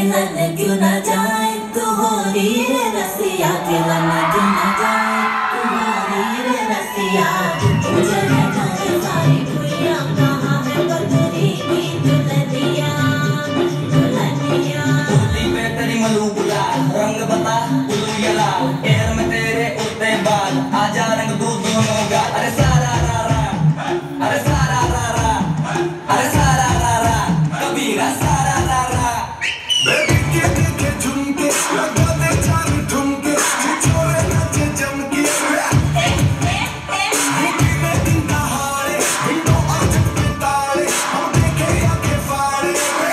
खिलन क्यों ना जाए तू हो रे रसिया, खिलन क्यों ना जाए तू हो रे रसिया। मुझे जाने जाए भैया कहाँ है बदरी की दुल्हनिया, दुल्हनिया। कुर्ती पे तेरी मलूबुला रंग बता उलू यला, एयर में तेरे उड़ते बाल आजा रंग दू दोनों गाल। अरे सारा रा रा, अरे सारा रा रा, अरे सारा रा रा, कबीरा सारा रा रा। बेबी के देखे झुमके लगा दे चार ठुमके, छिछोरे नाचे जमके। मुट्ठी में दिन दहाड़े विंडो आज पे ताड़े, हम देखे आंखें फाड़े।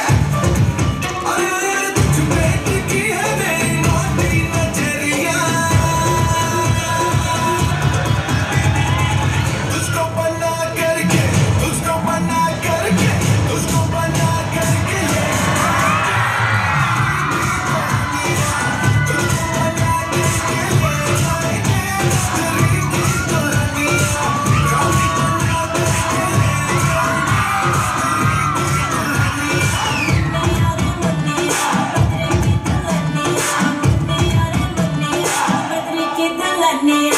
अरे तुझ पे टिकी है मेरी नौटी नजरिया, तुझको बना करके, तुझको बना करके, तुझको बना करके बदरी की दुल्हनिया।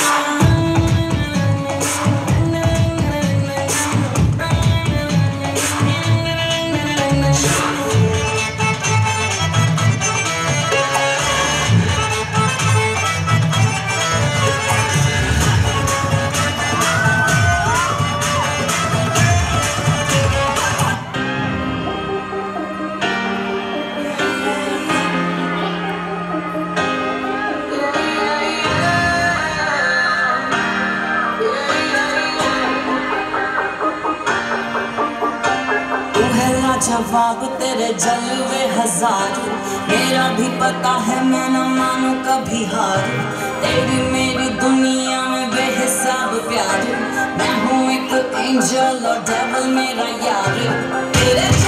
जवाब तेरे जलवे हजार, मेरा भी पता है मैं न मानू कभी हार। तेरी मेरी दुनिया में बेहिसाब प्यार, मैं हूँ एक एंजल और डेविल मेरा यार। तेरे